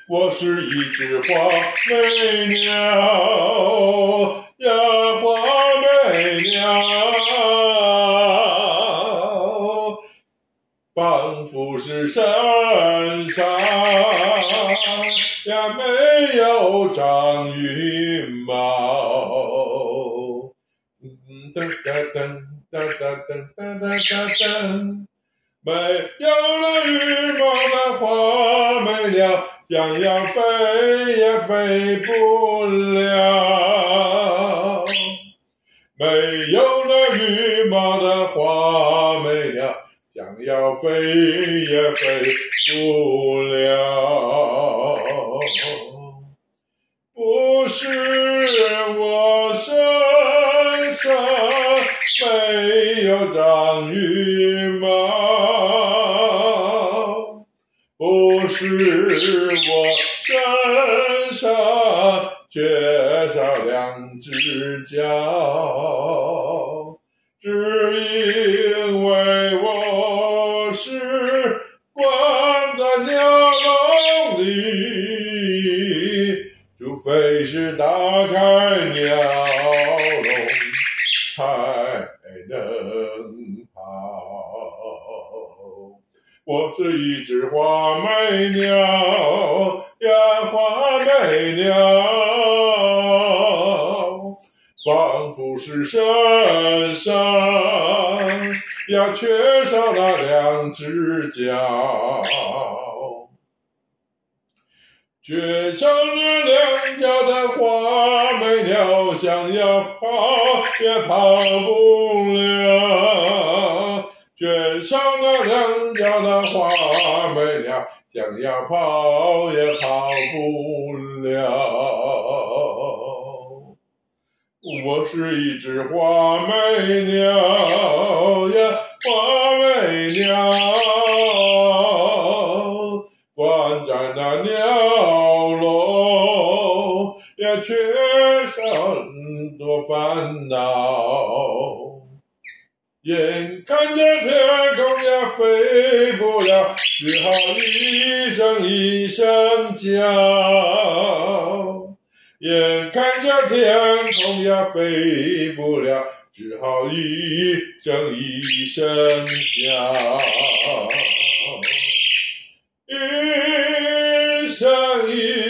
我是一只花美鸟呀，花美鸟，仿佛是身上呀没有长羽毛。噔噔噔噔噔噔噔噔噔，没有了羽毛的花美鸟，想要飞也飞不了。没有了羽毛的花美鸟，想要飞也飞不了。不是我身上没有长羽毛，不是我身上缺少两只脚，只因为我是关在鸟笼里，除非是打开鸟笼才能跑。我是一只花美鸟呀，花美鸟，仿佛是身上呀缺少了两只脚，缺少了两脚的花美鸟，想要跑也跑不了。缺少了两脚的花美鸟，想要跑也跑不了。我是一只花美鸟呀，花美鸟，关在那鸟笼，也缺少很多烦恼。眼看着天空也飞不了，只好一声一声叫。眼看着天空也飞不了，只好一声一声叫。一声一